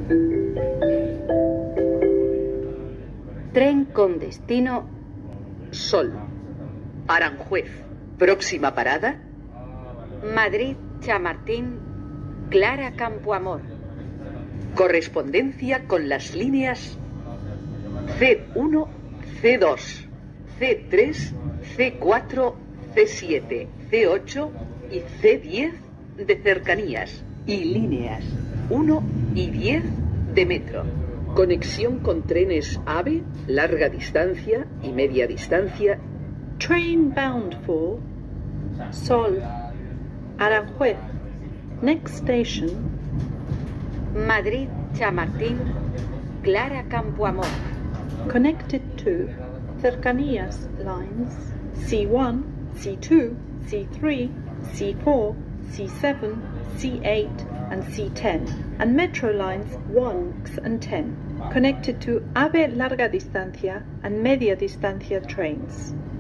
Tren con destino Sol. Aranjuez. Próxima parada. Madrid, Chamartín, Clara Campoamor. Correspondencia con las líneas C1, C2, C3, C4, C7, C8 y C10 de cercanías y líneas 1 y 10 de metro. Conexión con trenes AVE, larga distancia y media distancia. Train bound for Sol, Aranjuez. Next station, Madrid, Chamartín, Clara Campoamor. Connected to Cercanías lines C1, C2, C3, C4, C7, C8 and C10, and metro lines 1 and 10, connected to AVE larga distancia and media distancia trains.